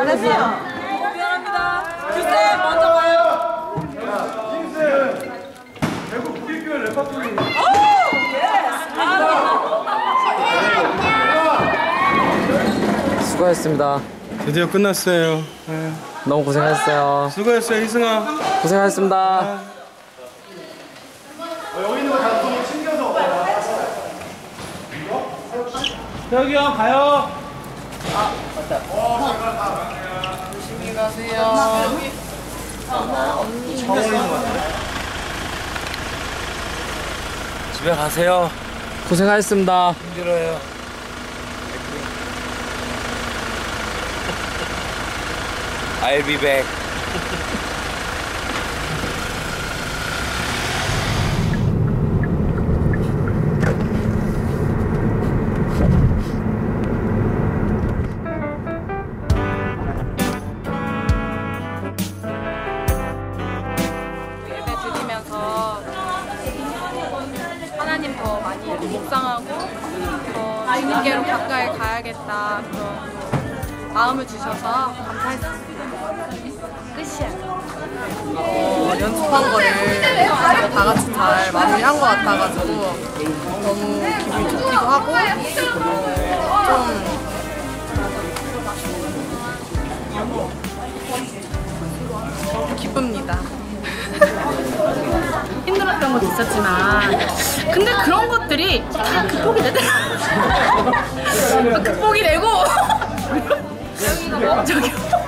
잘했어요. 미안합니다. 글쎄 먼저 가요. 킹스 대구 국립교회 레퍼토리. 수고하셨습니다. 드디어 끝났어요. 너무 고생하셨어요. 수고했어요, 희승아. 고생하셨습니다. 여기 있는 거다 챙겨서. 태혁이 형 가요. 조심히 가세요. 집에 가세요. 고생하셨습니다. 힘들어요. I'll be back. 예배 드리면서 하나님 더 많이 묵상하고 더 주님께로 가까이 가야겠다 그런 마음을 주셔서 감사했습니다. 끝이야. 연습한 거를 다 같이 잘 마무리한 것 같아가지고 너무 기분이 좋기도 하고 좀 기쁩니다. 힘들었던 것도 있었지만 근데 그런 것들이 다 극복이 되더라고요. 극복이 되고 저기요.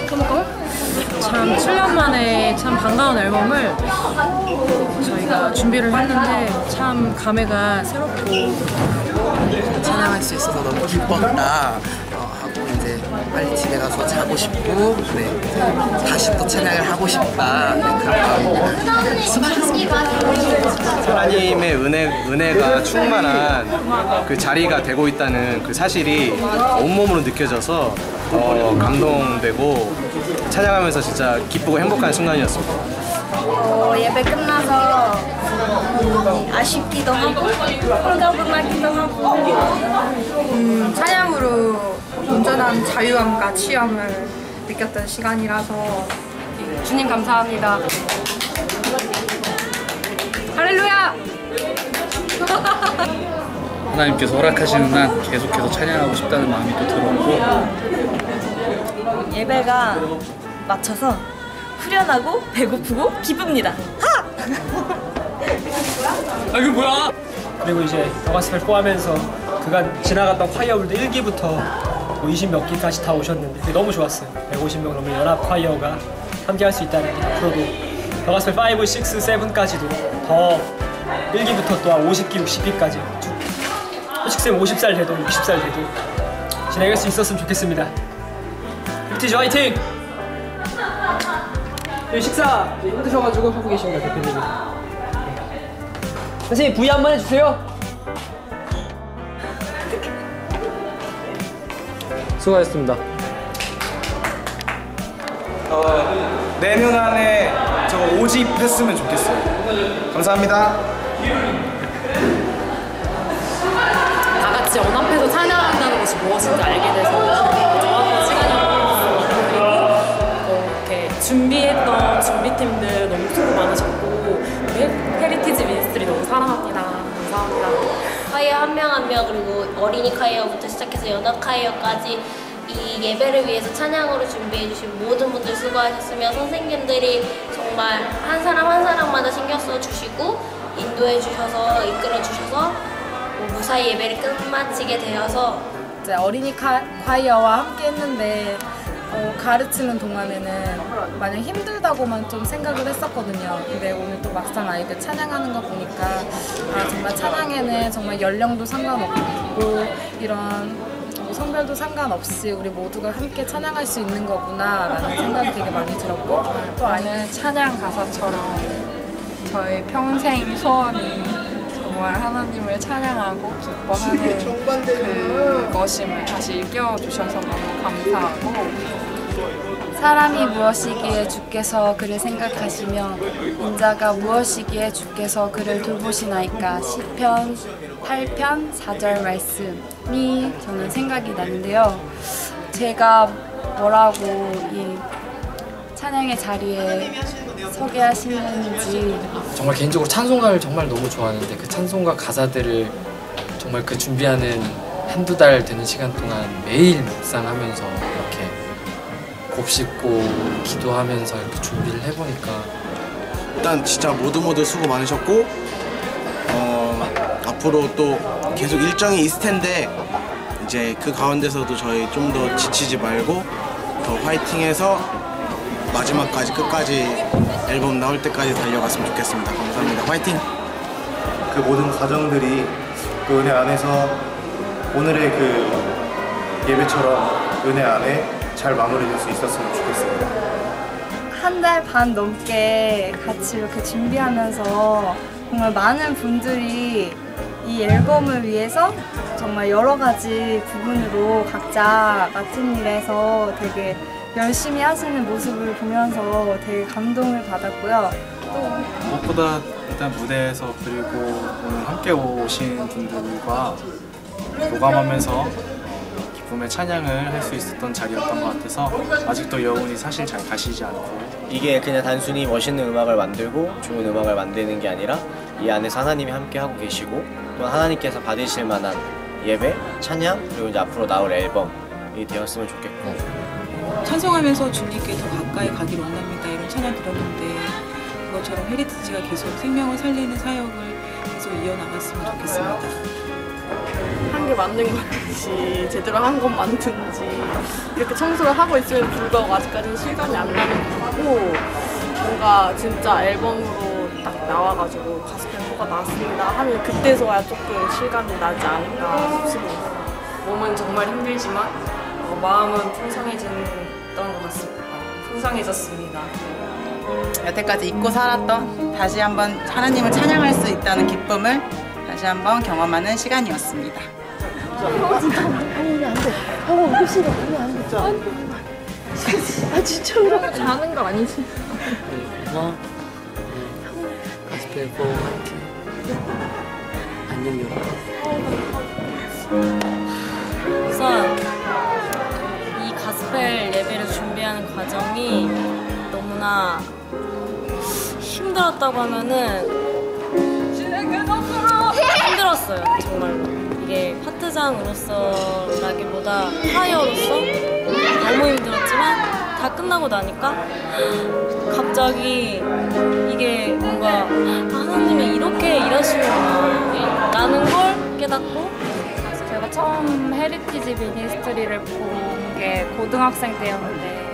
참 7년 만에 참 반가운 앨범을 저희가 준비를 했는데 참 감회가 새롭고 찬양할 수 있어서 너무 기뻤다 하고 이제 빨리 집에 가서 자고 싶고 다시 또 찬양을 하고 싶다 그런 수고하셨습니다. 하나님의 은혜가 충만한 그 자리가 되고 있다는 그 사실이 온몸으로 느껴져서 감동되고 찬양하면서 진짜 기쁘고 행복한 순간이었습니다. 예배 끝나서 아쉽기도 하고 흥분하기도 하고 찬양으로 온전한 자유함과 취함을 느꼈던 시간이라서 주님 감사합니다. 할렐루야! 하나님께서 허락하시는 한 계속해서 찬양하고 싶다는 마음이 또 들었고 예배가 마쳐서 후련하고 배고프고 기쁩니다. 하! 아 이거 뭐야? 그리고 이제 더가스펠 포함해서 그간 지나갔던 콰이어분들 1기부터 20몇 기까지 다 오셨는데 너무 좋았어요. 150명 넘는 연합 콰이어가 함께 할 수 있다는 게 앞으로도 더가스펠 5, 6, 7까지도 더 1기부터 또 50기, 60기까지 쭉 솔직히 50살 돼도 60살 돼도 진행할 수 있었으면 좋겠습니다. 뷰티즈 화이팅! 식사 힘드셔가지고 하고 계십니다, 대표님이. 선생님 부위 한번 해주세요. 수고하셨습니다. 내년 안에 저거 5집 했으면 좋겠어요. 감사합니다. 다 같이 연합해서 찬양한다는 것이 무엇인지 알게 돼서 정확한 시간이 그리고 이렇게 준비했던 준비팀들 너무 수고 많으셨고 헤리티지 미니스트리 너무 사랑합니다. 감사합니다. 콰이어 한 명 한 명 그리고 어린이 콰이어부터 시작해서 연합 콰이어까지 이 예배를 위해서 찬양으로 준비해주신 모든 분들 수고하셨으며 선생님들이 정말 한 사람 한 사람마다 신경 써주시고 인도해주셔서 이끌어주셔서 무사히 예배를 끝마치게 되어서 이제 어린이 콰이어와 함께 했는데 가르치는 동안에는 마냥 힘들다고만 좀 생각을 했었거든요. 근데 오늘 또 막상 아이들 찬양하는 거 보니까 아, 정말 찬양에는 정말 연령도 상관없고 이런 성별도 상관없이 우리 모두가 함께 찬양할 수 있는 거구나 라는 생각이 되게 많이 들었고 또 아이는 찬양 가사처럼 저희 평생 소원이 정말 하나님을 찬양하고 기뻐하는 그것임을 다시 일깨워주셔서 너무 감사하고 사람이 무엇이기에 주께서 그를 생각하시며 인자가 무엇이기에 주께서 그를 돌보시나이까 시편 8편 4절 말씀이 저는 생각이 나는데요. 제가 뭐라고 이 찬양의 자리에 서게 하시는지. 정말 개인적으로 찬송가를 정말 너무 좋아하는데 그 찬송가 가사들을 정말 그 준비하는 한두 달 되는 시간 동안 매일 묵상하면서 이렇게 곱씹고 기도하면서 이렇게 준비를 해보니까 일단 진짜 모두 수고 많으셨고 앞으로 또 계속 일정이 있을 텐데 이제 그 가운데서도 저희 좀 더 지치지 말고 더 화이팅해서 마지막까지 끝까지 앨범 나올 때까지 달려갔으면 좋겠습니다. 감사합니다. 화이팅! 그 모든 과정들이 그 은혜 안에서 오늘의 그 예배처럼 은혜 안에 잘 마무리될 수 있었으면 좋겠습니다. 한 달 반 넘게 같이 이렇게 준비하면서 정말 많은 분들이 이 앨범을 위해서 정말 여러 가지 부분으로 각자 맡은 일에서 되게 열심히 하시는 모습을 보면서 되게 감동을 받았고요. 또 무엇보다 일단 무대에서 그리고 오늘 함께 오신 분들과 교감하면서 기쁨의 찬양을 할 수 있었던 자리였던 것 같아서 아직도 여운이 사실 잘 가시지 않고 이게 그냥 단순히 멋있는 음악을 만들고 좋은 음악을 만드는 게 아니라 이 안에서 하나님이 함께 하고 계시고 또 하나님께서 받으실 만한 예배, 찬양 그리고 이제 앞으로 나올 앨범이 되었으면 좋겠고 찬송하면서 주님께 더 가까이 가기를 원합니다. 이런 찬양 들었는데 그것처럼 헤리티지가 계속 생명을 살리는 사역을 계속 이어나갔으면 좋겠습니다. 한 개 만든 건지 제대로 한 건 만든지 이렇게 청소를 하고 있음에도 불구하고 아직까지는 실감이 안 나는 것 같고 뭔가 진짜 앨범으로 딱 나와가지고 가스펠4가 나왔습니다 하면 그때서야 조금 실감이 나지 않을까 싶습니다. 몸은 정말 힘들지만 마음은 풍성해졌던 것 같습니다. 풍성해졌습니다. 여태까지 잊고 살았던 다시 한번 하나님을 찬양할 수 있다는 기쁨을 다시 한번 경험하는 시간이었습니다. 아니 안 돼. 혹시 너무 안 돼. 아 진짜 이러면 자는 거 아니지? 가스펠4 화이팅. 안녕 우선 이 가스펠 예배를 준비하는 과정이 너무나 힘들었다고 하면은 힘들었어요. 정말로. 이게 파트장으로서라기보다 파이어로서 너무 힘들었지만 다 끝나고 나니까 갑자기 이게 뭔가 하나님이 이렇게 일하시는구나 라는 걸 깨닫고 제가 처음 헤리티지 미니스트리를 본 게 고등학생 때였는데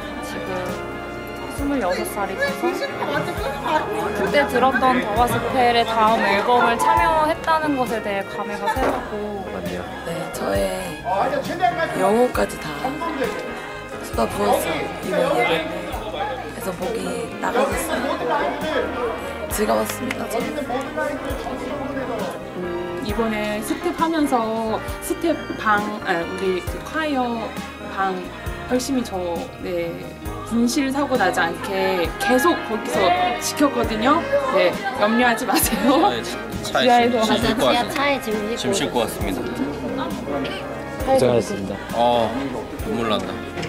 지금 26살이라서 그때 들었던 더 가스펠의 다음 앨범을 참여했다는 것에 대해 감회가 새롭고 네, 저의 영혼까지 다 쏟아부었어요. 이번 예배 때. 그래서 목이 나가졌어요. 즐거웠습니다. 저는. 이번에 스텝 하면서 스텝 우리 그 콰이어 방 열심히 분실 사고 나지 않게 계속 거기서 지켰거든요. 네, 염려하지 마세요. 지하에서 차에 짐 싣고 왔습니다. 고생하셨습니다. 눈물 난다.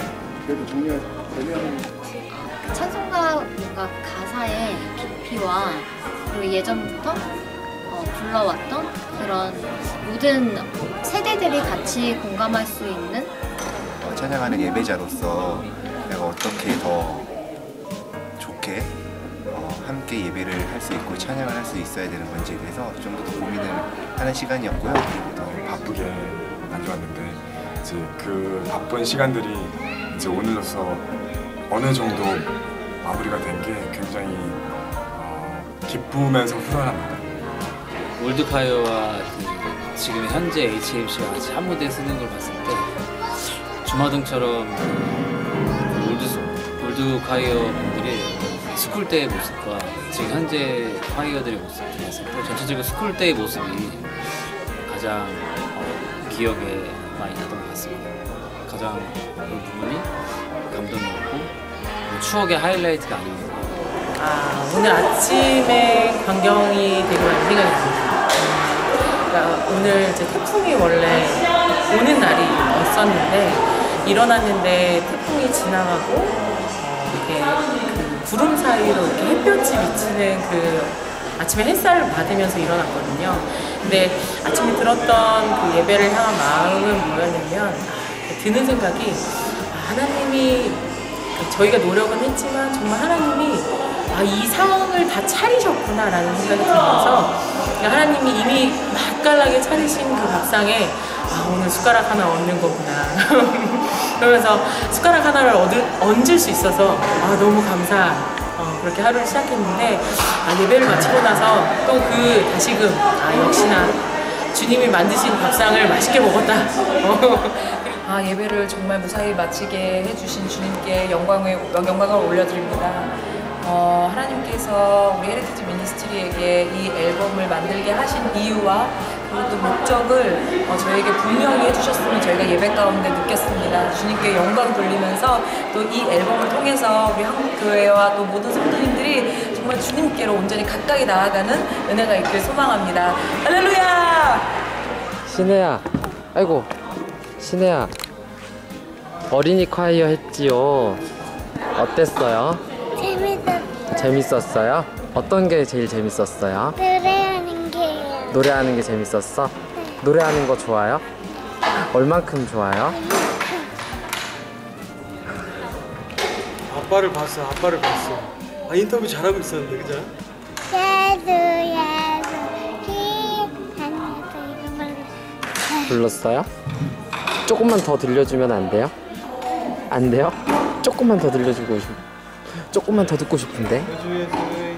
찬송가 뭔가 가사의 깊이와 그리고 예전부터 불러왔던 그런 모든 세대들이 같이 공감할 수 있는 찬양하는 예배자로서 내가 어떻게 더 좋게 함께 예배를 할 수 있고 찬양을 할 수 있어야 되는 건지에 대해서 좀 더 고민을 하는 시간이었고요. 그리고 더 바쁘게 다녀왔는데 이제 그 바쁜 시간들이 이제 오늘로서 어느 정도 마무리가 된 게 굉장히 기쁘면서 후련합니다. 올드콰이어와 지금 현재 HMC가 같이 한 무대에 서는 걸 봤을 때 주마등처럼 올드콰이어 분들이 스쿨 때의 모습과 지금 현재 콰이어들의 모습을 봤을 때 전체적으로 스쿨 때의 모습이 가장 기억에 많이 나던 것 같습니다. 가장 그 부분이 감동이었고 추억의 하이라이트가 아닌가. 오늘 아침에 광경이 되게 많이 생각이 납니다. 그러니까 오늘 이제 태풍이 원래 오는 날이었었는데 일어났는데 태풍이 지나가고 이렇게 그 구름 사이로 이렇게 햇볕이 비치는 그 아침에 햇살을 받으면서 일어났거든요. 근데 아침에 들었던 그 예배를 향한 마음은 뭐였냐면 드는 생각이 하나님이 저희가 노력은 했지만 정말 하나님이 이 상황을 다 차리셨구나라는 생각이 들면서 하나님이 이미 맛깔나게 차리신 그 밥상에 오늘 숟가락 하나 얹는 거구나 그러면서 숟가락 하나를 얹을 수 있어서 너무 감사한 그렇게 하루를 시작했는데 예배를 마치고 나서 또 그 다시금 역시나 주님이 만드신 밥상을 맛있게 먹었다 예배를 정말 무사히 마치게 해주신 주님께 영광을 올려드립니다. 하나님께서 우리 헤리티지 미니스트리에게 이 앨범을 만들게 하신 이유와 그리고 또 목적을 저에게 분명히 해주셨음을 저희가 예배 가운데 느꼈습니다. 주님께 영광 돌리면서 또 이 앨범을 통해서 우리 한국교회와 또 모든 성도님들이 정말 주님께로 온전히 가까이 나아가는 은혜가 있길 소망합니다. 할렐루야! 신혜야, 아이고 신혜야, 어린이 콰이어 했지요. 어땠어요? 재밌었어요? 어떤 게 제일 재밌었어요? 노래하는 게요. 노래하는 게 재밌었어? 노래하는 거 좋아요? 얼만큼 좋아요? 아빠를 봤어. 인터뷰 잘하고 있었는데, 그죠? 불렀어요? 조금만 더 들려주면 안 돼요? 안 돼요? 조금만 더 들려주고 조금만 더 듣고 싶은데.